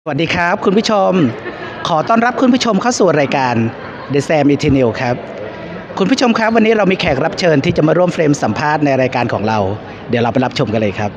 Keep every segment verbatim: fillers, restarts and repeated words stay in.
สวัสดีครับคุณผู้ชมขอต้อนรับคุณผู้ชมเข้าสู่รายการ The Sam Eternal ครับคุณผู้ชมครับวันนี้เรามีแขกรับเชิญที่จะมาร่วมเฟรมสัมภาษณ์ในรายการของเราเดี๋ยวเราไปรับชมกันเลยครับ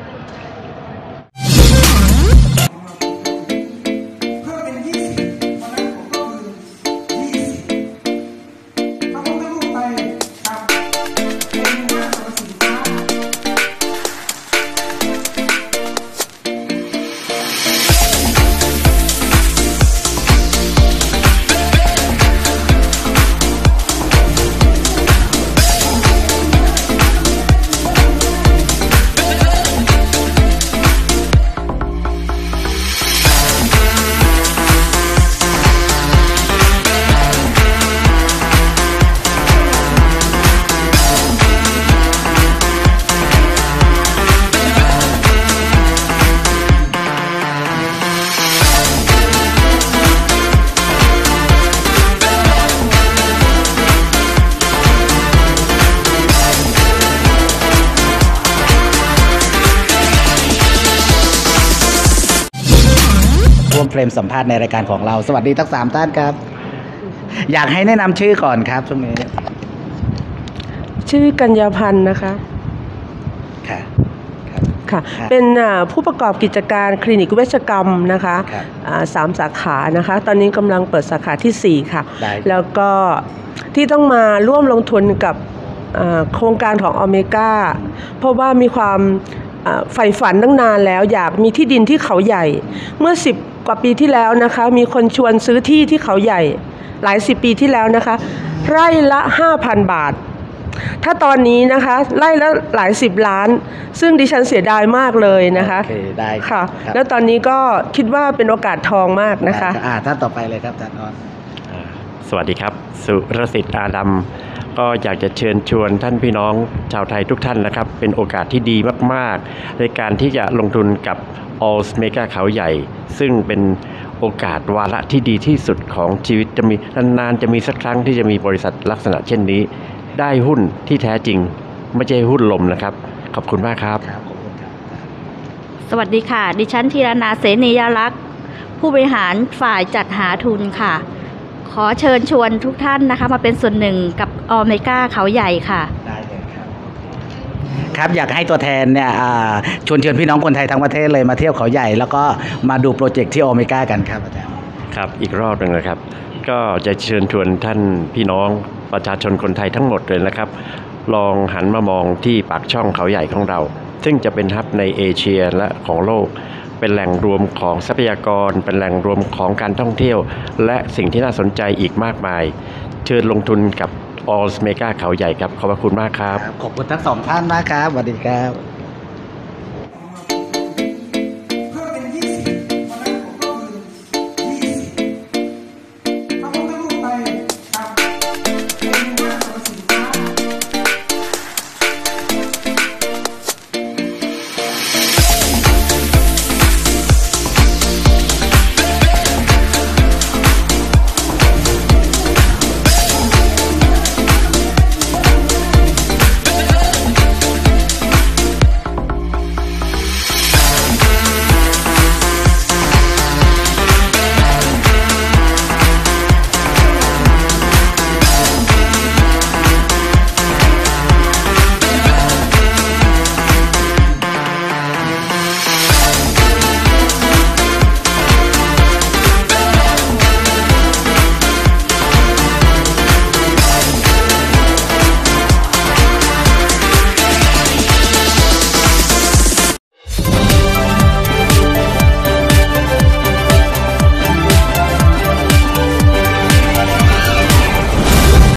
ร่วมเฟรมสัมภาษณ์ในรายการของเราสวัสดีทั้งสามท่านครับอยากให้แนะนำชื่อก่อนครับช่วงนี้ชื่อกัญญาพันธ์นะคะค่ะค่ะเป็นผู้ประกอบกิจการคลินิกเวชกรรมนะคะสามสาขานะคะตอนนี้กำลังเปิดสาขาที่สี่ค่ะแล้วก็ที่ต้องมาร่วมลงทุนกับโครงการของอเมก้าเพราะว่ามีความใฝ่ฝันตั้งนานแล้วอยากมีที่ดินที่เขาใหญ่เมื่อสิบกว่าปีที่แล้วนะคะมีคนชวนซื้อที่ที่เขาใหญ่หลายสิบปีที่แล้วนะคะไร่ละ ห้าพัน บาทถ้าตอนนี้นะคะไร่ละหลายสิบล้านซึ่งดิฉันเสียดายมากเลยนะคะโอเคได้ค่ะแล้วตอนนี้ก็คิดว่าเป็นโอกาสทองมากนะคะอ่าท่านต่อไปเลยครับท่านออสสวัสดีครับสุรสิทธิ์อาดัมก็อยากจะเชิญชวนท่านพี่น้องชาวไทยทุกท่านนะครับเป็นโอกาสที่ดีมากๆในการที่จะลงทุนกับ All Mega เขาใหญ่ซึ่งเป็นโอกาสวาระที่ดีที่สุดของชีวิตจะมีนานๆจะมีสักครั้งที่จะมีบริษัทลักษณะเช่นนี้ได้หุ้นที่แท้จริงไม่ใช่หุ้นลมนะครับขอบคุณมากครับสวัสดีค่ะดิฉันธีรนาเสนียรักษ์ผู้บริหารฝ่ายจัดหาทุนค่ะขอเชิญชวนทุกท่านนะคะมาเป็นส่วนหนึ่งกับอเมก้าเขาใหญ่ค่ะได้เลยครับครับอยากให้ตัวแทนเนี่ยชวนเชิญพี่น้องคนไทยทั้งประเทศเลยมาเที่ยวเขาใหญ่แล้วก็มาดูโปรเจกต์ที่อเมก้ากันครับอาจารย์ครับอีกรอบหนึ่งนะครับก็จะเชิญชวนท่านพี่น้องประชาชนคนไทยทั้งหมดเลยนะครับลองหันมามองที่ปากช่องเขาใหญ่ของเราซึ่งจะเป็นฮับในเอเชียและของโลกเป็นแหล่งรวมของทรัพยากรเป็นแหล่งรวมของการท่องเที่ยวและสิ่งที่น่าสนใจอีกมากมายเชิญลงทุนกับ All Mega เขาใหญ่ครับขอบคุณมากครับขอบคุณทั้งสองท่านมากครับสวัสดีครับ